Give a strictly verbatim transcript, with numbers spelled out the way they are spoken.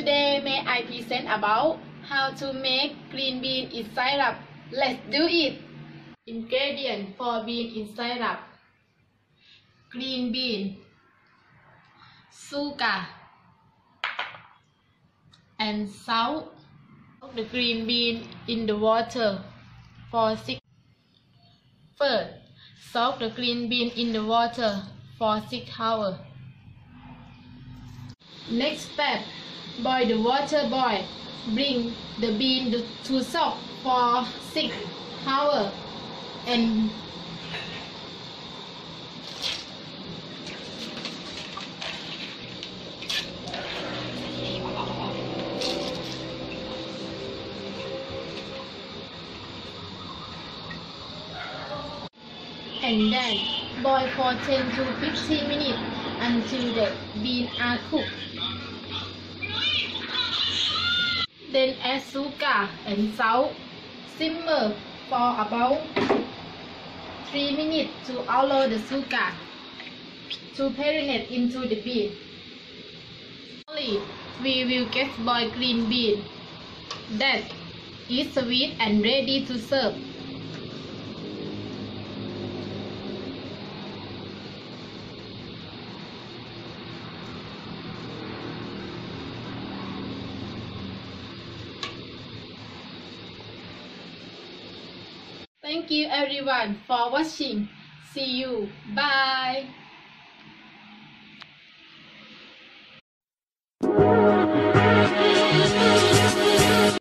Today may I present about how to make green bean in syrup. Let's do it. Ingredient for bean in syrup: green bean, sugar, and salt. Soak the green bean in the water for six. First, soak the green bean in the water for six hours. Next step, boil the water. Boil. Bring the bean to soak for six hours and and then boil for ten to fifteen minutes until the beans are cooked. Then add sugar and salt. Simmer for about three minutes to allow the sugar to penetrate into the bean. Finally, we will get boiled green bean that is sweet and ready to serve. Thank you everyone for watching. See you. Bye.